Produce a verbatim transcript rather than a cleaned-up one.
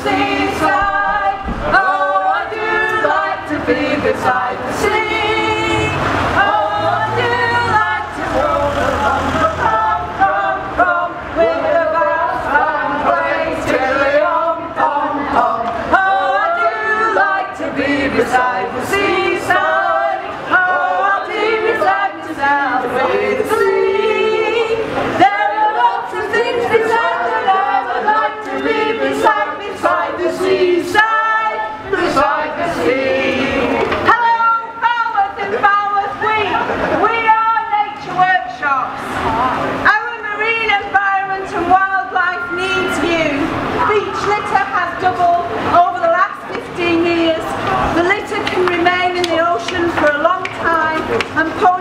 seaside. Oh, I do like to be beside the sea. Oh, I do like to roll along the prom, prom, prom, with the brass band play tilly om, pom, pom. Oh, I do like to be beside the seaside. Oh, I'll be beside the sound with the sea. There are lots of things beside that I would like to be beside, beside the seaside, beside the sea. Hello, Falmouth and Falmouth Week. We are nature workshops. Our marine environment and wildlife needs you. Beach litter has doubled over the last fifteen years. The litter can remain in the ocean for a long time and